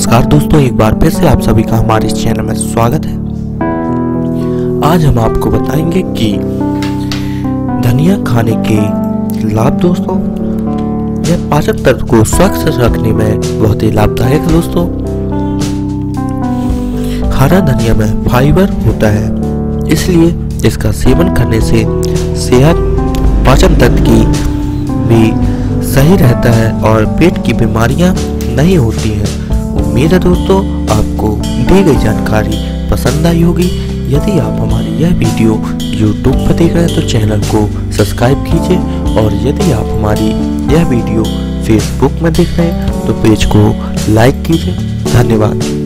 नमस्कार दोस्तों, एक बार फिर से आप सभी का हमारे इस चैनल में स्वागत है। आज हम आपको बताएंगे कि धनिया खाने के लाभ। दोस्तों, यह पाचक तंत्र को स्वच्छ रखने में बहुत ही लाभदायक है। दोस्तों, हरा धनिया में फाइबर होता है, इसलिए इसका सेवन करने से सेहत पाचन तंत्र की भी सही रहता है और पेट की बीमारियां नहीं होती हैं। उम्मीद है दोस्तों आपको दी गई जानकारी पसंद आई होगी। यदि आप हमारी यह वीडियो YouTube पर देख रहे हैं तो चैनल को सब्सक्राइब कीजिए, और यदि आप हमारी यह वीडियो Facebook में देख रहे हैं तो पेज को लाइक कीजिए। धन्यवाद।